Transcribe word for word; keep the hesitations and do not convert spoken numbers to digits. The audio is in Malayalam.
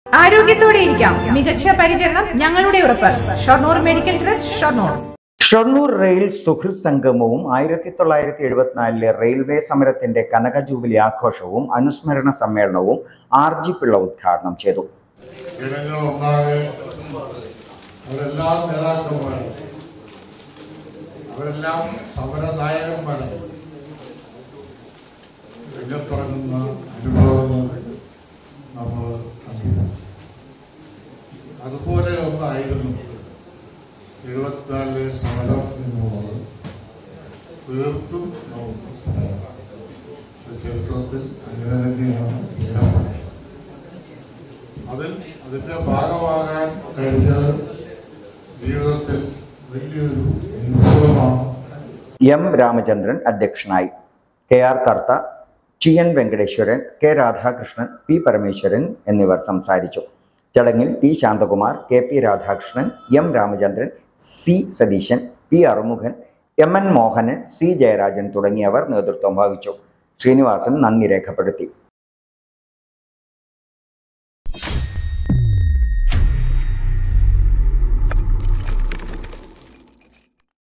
ആരോഗ്യത്തോടെ ഇരിക്കാം. മികച്ച പരിചരണം ഞങ്ങളുടെ ഉറപ്പ്. Shoranur medical trust, Shoranur. Shoranur rail സുഹൃത്ത് സംഗമവും ആയിരത്തി തൊള്ളായിരത്തി എഴുപത്തിനാലിലെ റെയിൽവേ സമരത്തിന്റെ കനക ജൂബിലി ആഘോഷവും അനുസ്മരണ സമ്മേളനവും ആർ ജി പിള്ള ഉദ്ഘാടനം ചെയ്തു. അവരെല്ലാം നേതാക്കന്മാരും അവരെല്ലാം സമരനായകന്മാരും രംഗത്തിറങ്ങുന്ന അനുഭവങ്ങൾ നമ്മൾ കണ്ടു. അതുപോലെ ഒന്നായിരുന്നു എഴുപത്തിനാലിലെ സമരം എന്നുള്ളത്. തീർത്തും ചരിത്രത്തിൽ അങ്ങനെ തന്നെയാണ് അതിൽ അതിന്റെ ഭാഗമാകാൻ കഴിഞ്ഞത് ജീവിതത്തിൽ വലിയൊരു അനുഭവമാണ്. എം രാമചന്ദ്രൻ അധ്യക്ഷനായി. K R Kartha, T N Venkateswaran, K Radhakrishnan, P Parameswaran എന്നിവർ സംസാരിച്ചു. ചടങ്ങിൽ P Santhakumar, K P Radhakrishnan, M Ramachandran, C Satheesan, P Arumukhan, M N Mohanan, C Jayarajan തുടങ്ങിയവർ നേതൃത്വം വഹിച്ചു. ശ്രീനിവാസൻ നന്ദി രേഖപ്പെടുത്തി.